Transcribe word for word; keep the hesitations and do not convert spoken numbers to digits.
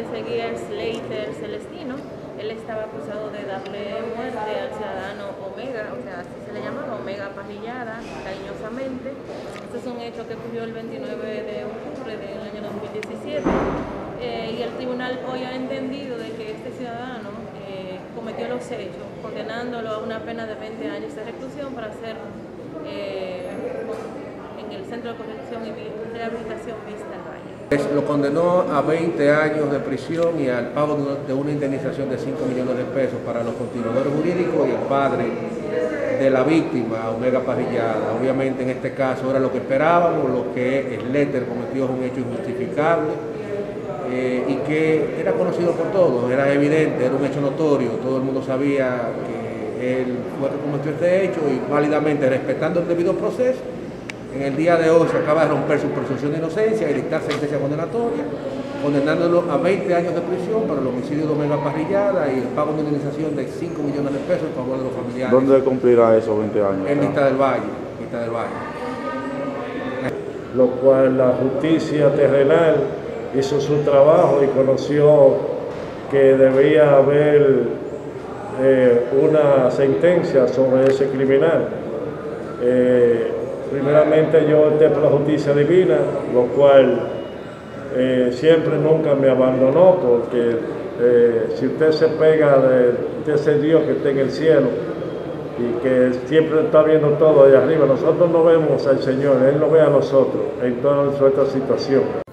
seguía Slater Celestino. Él estaba acusado de darle muerte al ciudadano Omega, o sea, así se le llamaba, Omega Parrillada, cariñosamente. Este es un hecho que ocurrió el veintinueve de octubre del año dos mil diecisiete, eh, y el tribunal hoy ha entendido de que este ciudadano eh, cometió los hechos, condenándolo a una pena de veinte años de reclusión para ser eh, en el Centro de Corrección y Rehabilitación Vista al Valle. Lo condenó a veinte años de prisión y al pago de una indemnización de cinco millones de pesos para los continuadores jurídicos y el padre de la víctima, Omega Parrillada. Obviamente en este caso era lo que esperábamos, lo que Slater cometió es un hecho injustificable eh, y que era conocido por todos, era evidente, era un hecho notorio, todo el mundo sabía que él fue el que cometió este hecho y válidamente respetando el debido proceso. En el día de hoy se acaba de romper su presunción de inocencia y dictar sentencia condenatoria, condenándolo a veinte años de prisión por el homicidio de Omega Parrillada y el pago de una indemnización de cinco millones de pesos en favor de los familiares. ¿Dónde cumplirá esos veinte años? En Vista del Valle, Vista del Valle. Lo cual la justicia terrenal hizo su trabajo y conoció que debía haber eh, una sentencia sobre ese criminal. Eh, Primeramente yo opté por la justicia divina, lo cual eh, siempre nunca me abandonó, porque eh, si usted se pega de, de ese Dios que está en el cielo y que siempre está viendo todo allá arriba, nosotros no vemos al Señor, Él nos ve a nosotros en toda nuestra situación.